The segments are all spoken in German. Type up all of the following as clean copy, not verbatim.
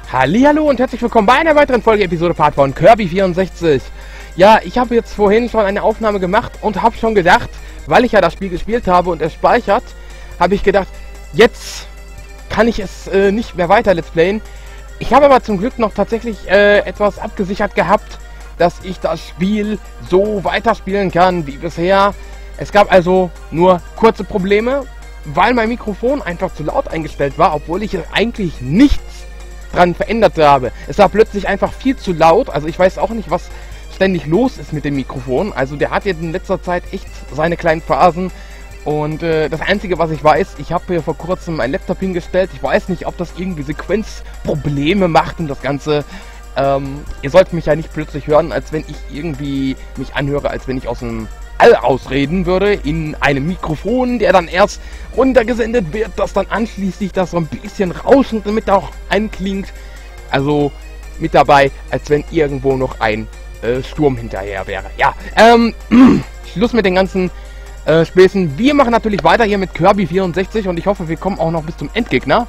Hallihallo und herzlich willkommen bei einer weiteren Folge Episode Part von Kirby 64. Ja, ich habe jetzt vorhin schon eine Aufnahme gemacht und habe schon gedacht, weil ich ja das Spiel gespielt habe und es speichert, habe ich gedacht, jetzt kann ich es nicht mehr weiter Let's Playen. Ich habe aber zum Glück noch tatsächlich etwas abgesichert gehabt, dass ich das Spiel so weiterspielen kann wie bisher. Es gab also nur kurze Probleme, weil mein Mikrofon einfach zu laut eingestellt war, obwohl ich eigentlich nichts dran verändert habe. Es war plötzlich einfach viel zu laut, also ich weiß auch nicht, was ständig los ist mit dem Mikrofon. Also der hat jetzt in letzter Zeit echt seine kleinen Phasen und das Einzige, was ich weiß, ich habe hier vor kurzem einen Laptop hingestellt. Ich weiß nicht, ob das irgendwie Sequenzprobleme macht und das Ganze. Ihr sollt mich ja nicht plötzlich hören, als wenn ich irgendwie mich anhöre, als wenn ich aus dem All ausreden würde, in einem Mikrofon, der dann erst runtergesendet wird, das dann anschließend das so ein bisschen rauschend mit auch anklingt. Also mit dabei, als wenn irgendwo noch ein Sturm hinterher wäre. Ja, Schluss mit den ganzen Späßen. Wir machen natürlich weiter hier mit Kirby 64 und ich hoffe, wir kommen auch noch bis zum Endgegner.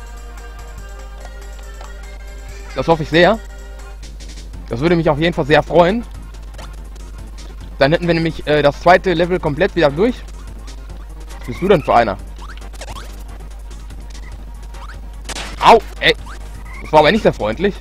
Das hoffe ich sehr. Das würde mich auf jeden Fall sehr freuen. Dann hätten wir nämlich das zweite Level komplett wieder durch. Was bist du denn für einer? Au, ey. Das war aber nicht sehr freundlich.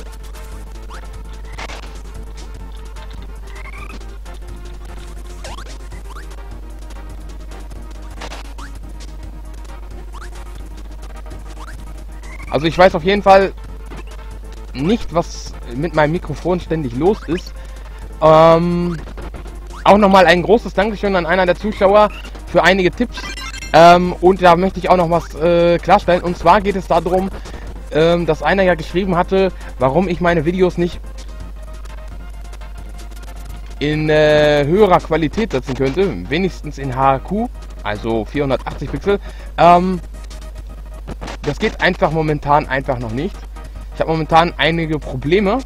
Also ich weiß auf jeden Fall nicht, was mit meinem Mikrofon ständig los ist. Auch nochmal ein großes Dankeschön an einer der Zuschauer für einige Tipps. Und da möchte ich auch noch was klarstellen. Und zwar geht es darum, dass einer ja geschrieben hatte, warum ich meine Videos nicht in höherer Qualität setzen könnte. Wenigstens in HQ, also 480 Pixel. Das geht einfach momentan einfach noch nicht. Ich habe momentan einige Probleme.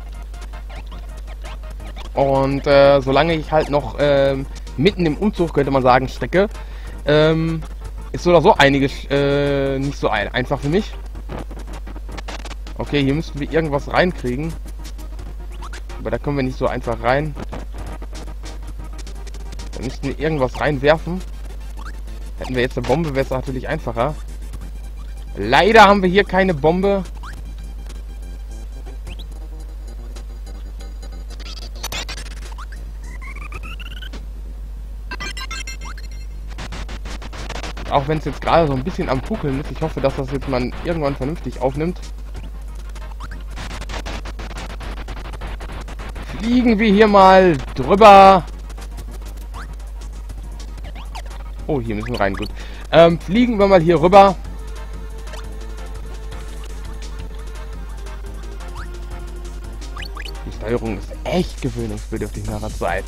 Und solange ich halt noch mitten im Umzug, könnte man sagen, stecke, ist so oder so einiges nicht so einfach für mich. Okay, hier müssten wir irgendwas reinkriegen. Aber da können wir nicht so einfach rein. Da müssten wir irgendwas reinwerfen. Hätten wir jetzt eine Bombe, wäre es natürlich einfacher. Leider haben wir hier keine Bombe. Auch wenn es jetzt gerade so ein bisschen am Puckeln ist. Ich hoffe, dass das jetzt mal irgendwann vernünftig aufnimmt. Fliegen wir hier mal drüber. Oh, hier müssen wir rein. Gut. Fliegen wir mal hier rüber. Die Steuerung ist echt gewöhnungsbedürftig nach der Zeit.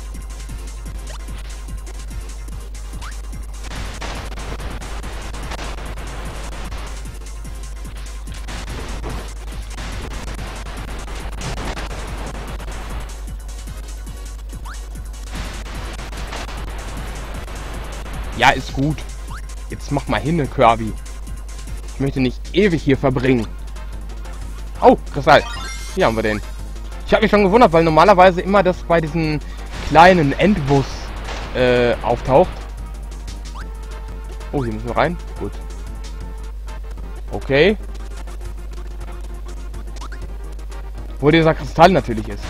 Ja, ist gut. Jetzt mach mal hin, Kirby. Ich möchte nicht ewig hier verbringen. Oh, Kristall. Hier haben wir den. Ich habe mich schon gewundert, weil normalerweise immer das bei diesen kleinen Endbus auftaucht. Oh, hier müssen wir rein. Gut. Okay. Wo dieser Kristall natürlich ist.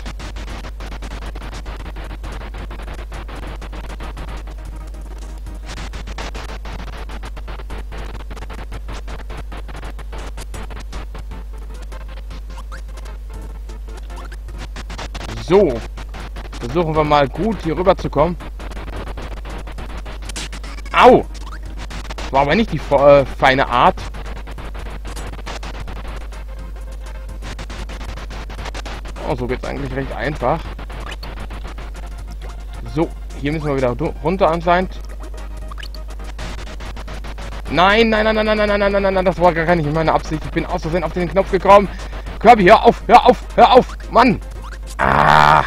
So, versuchen wir mal gut hier rüber zu kommen. Au! Das war aber nicht die feine Art. Oh, so geht es eigentlich recht einfach. So, hier müssen wir wieder runter anscheinend. Nein, nein, nein, nein, nein, nein, nein, nein, nein, das war gar nicht meine Absicht. Ich bin aus Versehen auf den Knopf gekommen. Kirby, hör auf, hör auf, hör auf, Mann! Ah!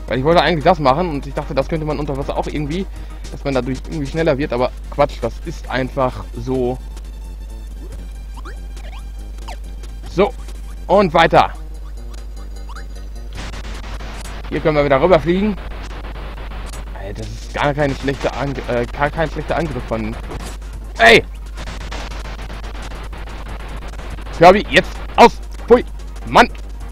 Weil ich wollte eigentlich das machen und ich dachte, das könnte man unter Wasser auch irgendwie, dass man dadurch irgendwie schneller wird, aber Quatsch, das ist einfach so. So, und weiter. Hier können wir wieder rüberfliegen. Das ist gar kein schlechter Angriff von... Ey! Kirby, jetzt aus! Pfui! Mann!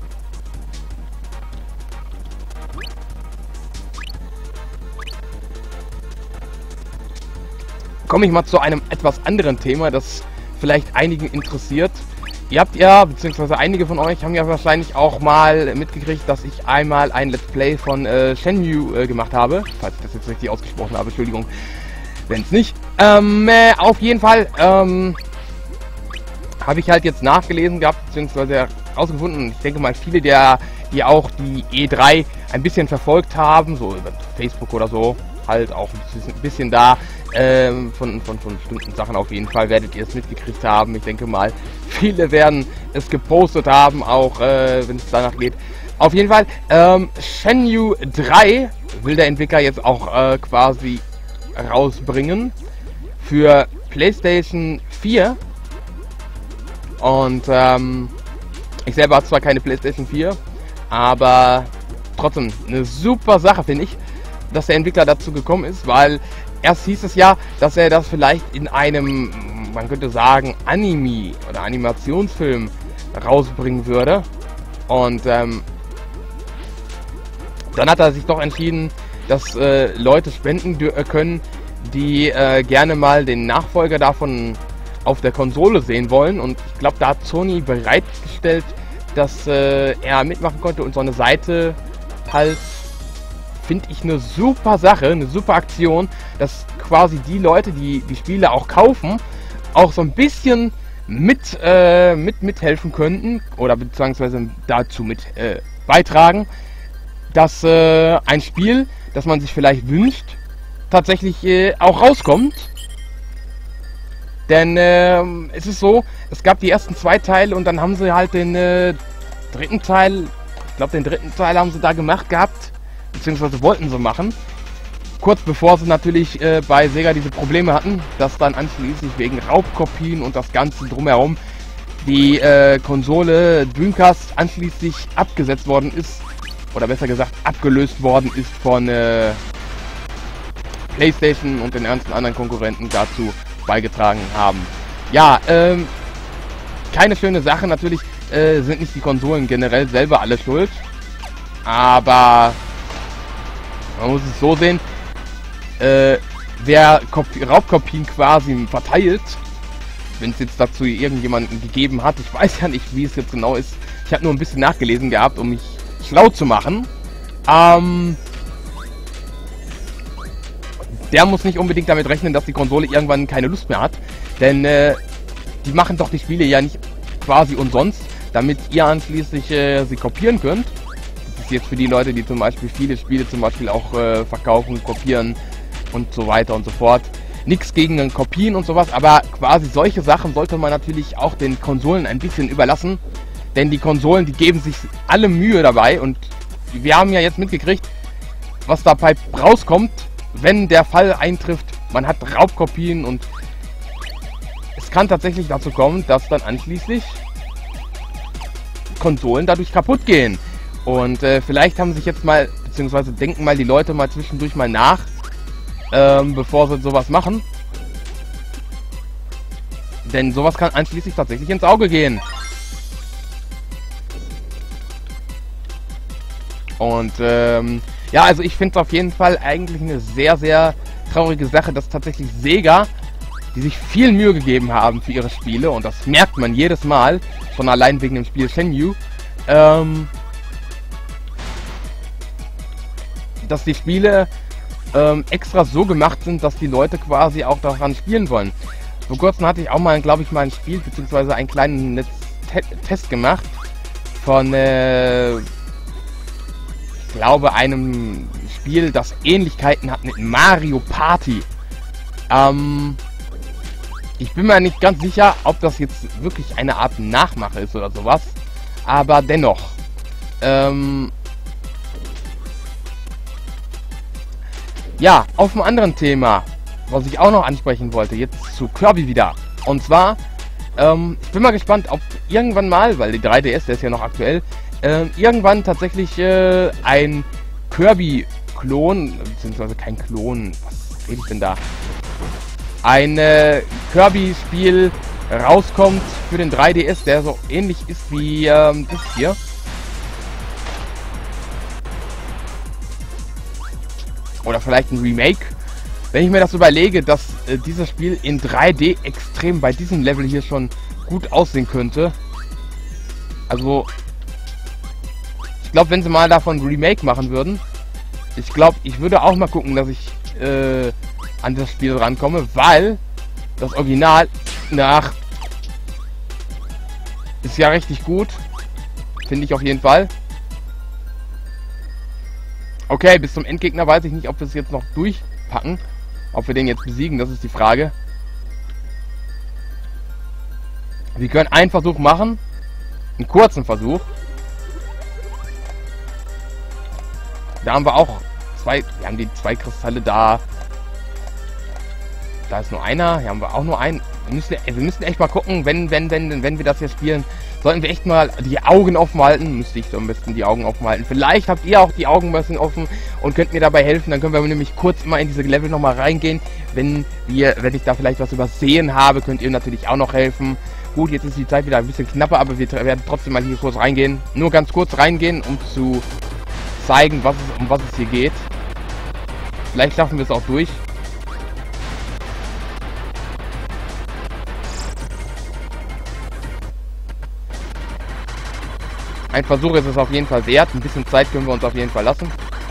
Komme ich mal zu einem etwas anderen Thema, das vielleicht einigen interessiert. Ihr habt ja, beziehungsweise einige von euch haben ja wahrscheinlich auch mal mitgekriegt, dass ich einmal ein Let's Play von Shenmue gemacht habe. Falls ich das jetzt richtig ausgesprochen habe, Entschuldigung, wenn es nicht. Auf jeden Fall habe ich halt jetzt nachgelesen gehabt, beziehungsweise herausgefunden. Ich denke mal, viele, die auch die E3 ein bisschen verfolgt haben, so über Facebook oder so, halt auch ein bisschen da, von bestimmten Sachen auf jeden Fall werdet ihr es mitgekriegt haben. Ich denke mal, viele werden es gepostet haben, auch wenn es danach geht. Auf jeden Fall, Shenmue 3 will der Entwickler jetzt auch quasi rausbringen für PlayStation 4. Und ich selber habe zwar keine PlayStation 4, aber trotzdem eine super Sache, finde ich, dass der Entwickler dazu gekommen ist, weil erst hieß es ja, dass er das vielleicht in einem, man könnte sagen, Anime oder Animationsfilm rausbringen würde. Und dann hat er sich doch entschieden, dass Leute spenden können, die gerne mal den Nachfolger davon auf der Konsole sehen wollen. Und ich glaube, da hat Sony bereitgestellt, dass er mitmachen konnte und so eine Seite halt, finde ich, eine super Sache, eine super Aktion, dass quasi die Leute, die die Spiele auch kaufen, auch so ein bisschen mithelfen könnten oder beziehungsweise dazu beitragen, dass ein Spiel, das man sich vielleicht wünscht, tatsächlich auch rauskommt. Denn es ist so, es gab die ersten 2 Teile und dann haben sie halt den dritten Teil, ich glaube den dritten Teil haben sie da gemacht gehabt, beziehungsweise wollten sie machen. Kurz bevor sie natürlich bei Sega diese Probleme hatten, dass dann anschließend wegen Raubkopien und das Ganze drumherum die Konsole Dreamcast anschließend abgesetzt worden ist, oder besser gesagt abgelöst worden ist von PlayStation und den ganzen anderen Konkurrenten dazu beigetragen haben. Ja, keine schöne Sache. Natürlich sind nicht die Konsolen generell selber alle schuld, aber man muss es so sehen, wer Raubkopien quasi verteilt, wenn es jetzt dazu irgendjemanden gegeben hat, ich weiß ja nicht, wie es jetzt genau ist, ich habe nur ein bisschen nachgelesen gehabt, um mich schlau zu machen, der muss nicht unbedingt damit rechnen, dass die Konsole irgendwann keine Lust mehr hat, denn die machen doch die Spiele ja nicht quasi umsonst, damit ihr anschließend sie kopieren könnt. Das ist jetzt für die Leute, die zum Beispiel viele Spiele zum Beispiel auch verkaufen, kopieren und so weiter und so fort. Nichts gegen Kopien und sowas, aber quasi solche Sachen sollte man natürlich auch den Konsolen ein bisschen überlassen, denn die Konsolen, die geben sich alle Mühe dabei und wir haben ja jetzt mitgekriegt, was dabei rauskommt, wenn der Fall eintrifft, man hat Raubkopien und es kann tatsächlich dazu kommen, dass dann anschließend Konsolen dadurch kaputt gehen. Und vielleicht haben sich jetzt mal, beziehungsweise denken mal die Leute mal zwischendurch mal nach, bevor sie sowas machen. Denn sowas kann anschließend tatsächlich ins Auge gehen. Und ja, also ich finde es auf jeden Fall eigentlich eine sehr, sehr traurige Sache, dass tatsächlich Sega, die sich viel Mühe gegeben haben für ihre Spiele, und das merkt man jedes Mal, schon allein wegen dem Spiel Shenmue, dass die Spiele extra so gemacht sind, dass die Leute quasi auch daran spielen wollen. Vor kurzem hatte ich auch mal, glaube ich, mal ein Spiel, beziehungsweise einen kleinen Test gemacht von, ich glaube, einem Spiel, das Ähnlichkeiten hat mit Mario Party. Ich bin mir nicht ganz sicher, ob das jetzt wirklich eine Art Nachmache ist oder sowas, aber dennoch. Ja, auf einem anderen Thema, was ich auch noch ansprechen wollte, jetzt zu Kirby wieder. Und zwar, ich bin mal gespannt, ob irgendwann mal, weil die 3DS, der ist ja noch aktuell, irgendwann tatsächlich ein Kirby-Klon, beziehungsweise kein Klon, was rede ich denn da? Ein Kirby-Spiel rauskommt für den 3DS, der so ähnlich ist wie das hier. Oder vielleicht ein Remake. Wenn ich mir das überlege, dass dieses Spiel in 3D extrem bei diesem Level hier schon gut aussehen könnte. Also, ich glaube, wenn sie mal davon ein Remake machen würden, ich glaube, ich würde auch mal gucken, dass ich an das Spiel rankomme, weil das Original ist ja richtig gut. Finde ich auf jeden Fall. Okay, bis zum Endgegner weiß ich nicht, ob wir es jetzt noch durchpacken. Ob wir den jetzt besiegen, das ist die Frage. Wir können einen Versuch machen. Einen kurzen Versuch. Da haben wir auch wir haben die 2 Kristalle da. Da ist nur einer. Hier haben wir auch nur einen. Wir müssen echt mal gucken, wenn wir das hier spielen, sollten wir echt mal die Augen offen halten. Müsste ich so am besten die Augen offen halten. Vielleicht habt ihr auch die Augen ein bisschen offen und könnt mir dabei helfen. Dann können wir nämlich kurz mal in diese Level nochmal reingehen. Wenn ich da vielleicht was übersehen habe, könnt ihr natürlich auch noch helfen. Gut, jetzt ist die Zeit wieder ein bisschen knapper, aber wir werden trotzdem mal hier kurz reingehen. Nur ganz kurz reingehen, um zu zeigen, um was es hier geht. Vielleicht schaffen wir es auch durch. Ein Versuch ist es auf jeden Fall wert. Ein bisschen Zeit können wir uns auf jeden Fall lassen.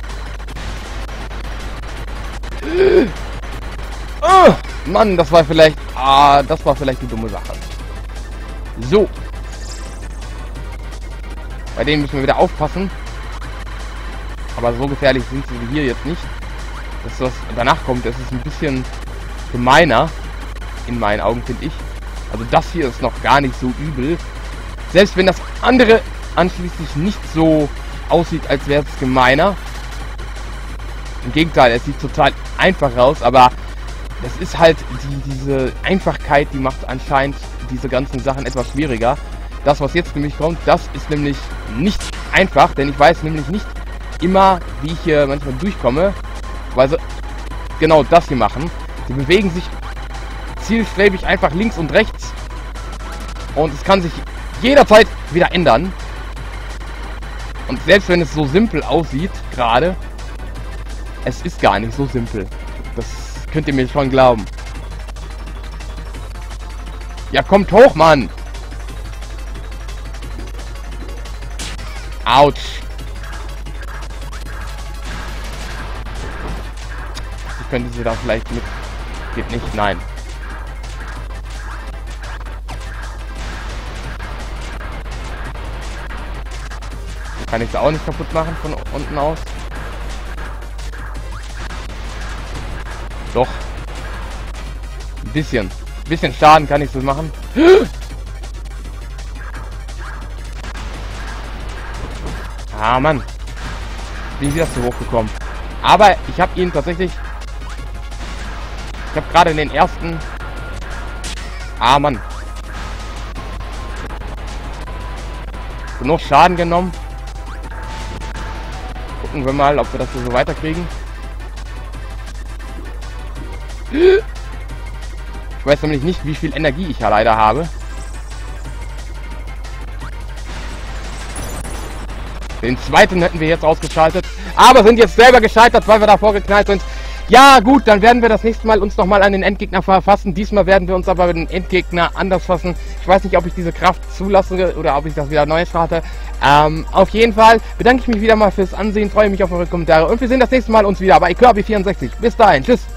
Mann, das war vielleicht eine dumme Sache. So. Bei denen müssen wir wieder aufpassen. Aber so gefährlich sind sie hier jetzt nicht. Dass das danach kommt, das ist ein bisschen gemeiner. In meinen Augen, finde ich. Also das hier ist noch gar nicht so übel. Selbst wenn das andere anschließend nicht so aussieht, als wäre es gemeiner. Im Gegenteil, es sieht total einfach aus, aber das ist halt diese Einfachkeit, die macht anscheinend diese ganzen Sachen etwas schwieriger. Das, was jetzt nämlich kommt, das ist nämlich nicht einfach, denn ich weiß nämlich nicht immer, wie ich hier manchmal durchkomme, weil sie genau das hier machen. Sie bewegen sich zielstrebig einfach links und rechts und es kann sich jederzeit wieder ändern. Und selbst wenn es so simpel aussieht, gerade, es ist gar nicht so simpel. Das könnt ihr mir schon glauben. Ja, kommt hoch, Mann! Autsch! Ich könnte sie da vielleicht mit... Geht nicht, nein. Kann ich sie auch nicht kaputt machen von unten aus? Doch. Ein bisschen. Ein bisschen Schaden kann ich so machen. Ah, Mann. Bin ich wieder zu hoch gekommen. Aber ich habe ihn tatsächlich... Ich habe gerade den ersten... Ah, Mann. Genug Schaden genommen. Gucken wir mal, ob wir das hier so weiterkriegen. Ich weiß nämlich nicht, wie viel Energie ich ja leider habe. Den zweiten hätten wir jetzt ausgeschaltet. Aber sind jetzt selber gescheitert, weil wir davor geknallt sind. Ja gut, dann werden wir das nächste Mal uns nochmal an den Endgegner verfassen. Diesmal werden wir uns aber den Endgegner anders fassen. Ich weiß nicht, ob ich diese Kraft zulasse oder ob ich das wieder neu starte. Auf jeden Fall bedanke ich mich wieder mal fürs Ansehen. Freue mich auf eure Kommentare. Und wir sehen das nächste Mal uns wieder bei Kirby 64. Bis dahin. Tschüss.